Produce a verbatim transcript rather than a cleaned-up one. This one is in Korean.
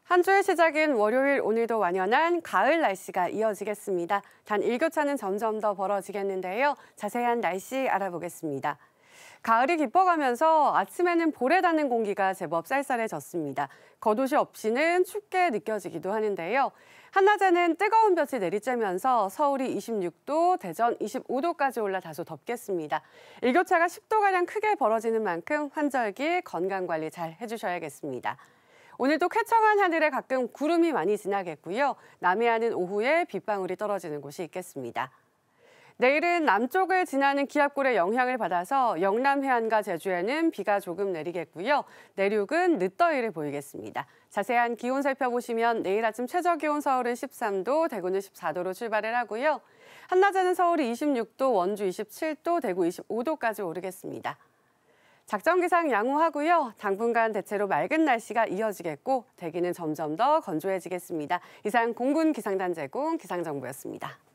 한 주의 시작인 월요일 오늘도 완연한 가을 날씨가 이어지겠습니다. 단 일교차는 점점 더 벌어지겠는데요. 자세한 날씨 알아보겠습니다. 가을이 깊어가면서 아침에는 볼에 닿는 공기가 제법 쌀쌀해졌습니다. 겉옷이 없이는 춥게 느껴지기도 하는데요. 한낮에는 뜨거운 볕이 내리쬐면서 서울이 이십육 도, 대전 이십오 도까지 올라 다소 덥겠습니다. 일교차가 십 도가량 크게 벌어지는 만큼 환절기 건강관리 잘 해주셔야겠습니다. 오늘도 쾌청한 하늘에 가끔 구름이 많이 지나겠고요. 남해안은 오후에 빗방울이 떨어지는 곳이 있겠습니다. 내일은 남쪽을 지나는 기압골의 영향을 받아서 영남 해안과 제주에는 비가 조금 내리겠고요. 내륙은 늦더위를 보이겠습니다. 자세한 기온 살펴보시면 내일 아침 최저기온 서울은 십삼 도, 대구는 십사 도로 출발을 하고요. 한낮에는 서울이 이십육 도, 원주 이십칠 도, 대구 이십오 도까지 오르겠습니다. 작전기상 양호하고요. 당분간 대체로 맑은 날씨가 이어지겠고 대기는 점점 더 건조해지겠습니다. 이상 공군 기상단 제공 기상정보였습니다.